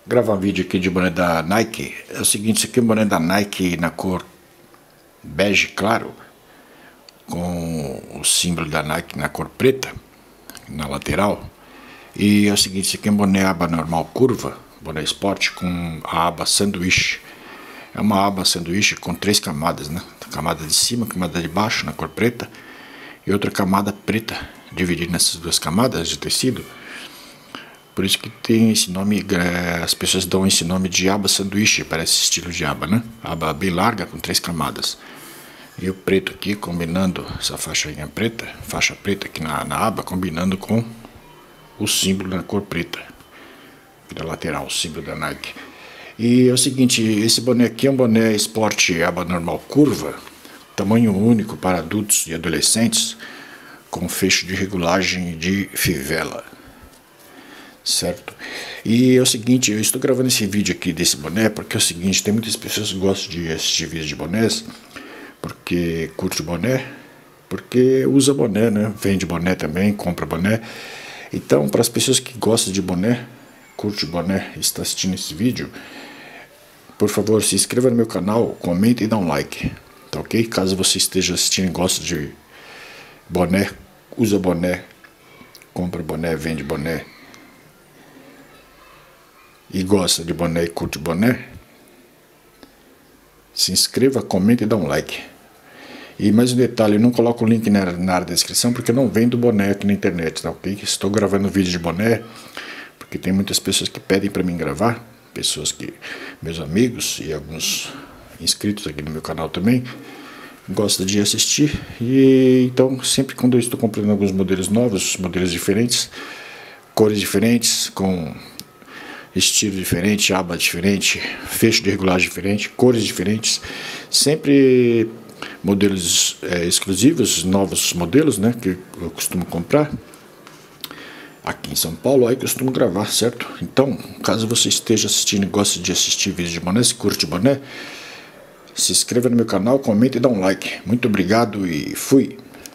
Gravar um vídeo aqui de boné da Nike. É o seguinte, isso aqui é um boné da Nike na cor bege claro, com o símbolo da Nike na cor preta, na lateral. E é o seguinte, isso aqui é um boné aba normal curva, boné esporte com a aba sanduíche. É uma aba sanduíche com 3 camadas, né? Camada de cima, camada de baixo na cor preta e outra camada preta dividida nessas 2 camadas de tecido. Por isso que tem esse nome, as pessoas dão esse nome de aba sanduíche para esse estilo de aba, né? Aba bem larga com 3 camadas. E o preto aqui combinando essa faixa preta aqui na aba, combinando com o símbolo na cor preta, aqui da lateral, o símbolo da Nike. E é o seguinte, esse boné aqui é um boné esporte aba normal curva, tamanho único para adultos e adolescentes, com fecho de regulagem de fivela. Certo? E é o seguinte, eu estou gravando esse vídeo aqui desse boné porque é o seguinte, tem muitas pessoas que gostam de assistir vídeos de bonés porque curte boné, porque usa boné, né? Vende boné também, compra boné. Então, para as pessoas que gostam de boné, curte boné e está assistindo esse vídeo, por favor, se inscreva no meu canal, comente e dá um like, tá ok? Caso você esteja assistindo e gosta de boné, usa boné, compra boné, vende boné, e gosta de boné e curte boné, se inscreva, comente e dá um like. E mais um detalhe, eu não coloco o link na área da descrição porque eu não vendo boné aqui na internet, tá ok? Estou gravando vídeo de boné porque tem muitas pessoas que pedem para mim gravar, meus amigos e alguns inscritos aqui no meu canal também gostam de assistir. E então sempre quando eu estou comprando alguns modelos novos, modelos diferentes, cores diferentes, com estilo diferente, aba diferente, fecho de regulagem diferente, cores diferentes, sempre modelos exclusivos, novos modelos, né, que eu costumo comprar aqui em São Paulo, aí costumo gravar, certo? Então, caso você esteja assistindo e goste de assistir vídeos de boné, se curte boné, se inscreva no meu canal, comente e dá um like. Muito obrigado e fui!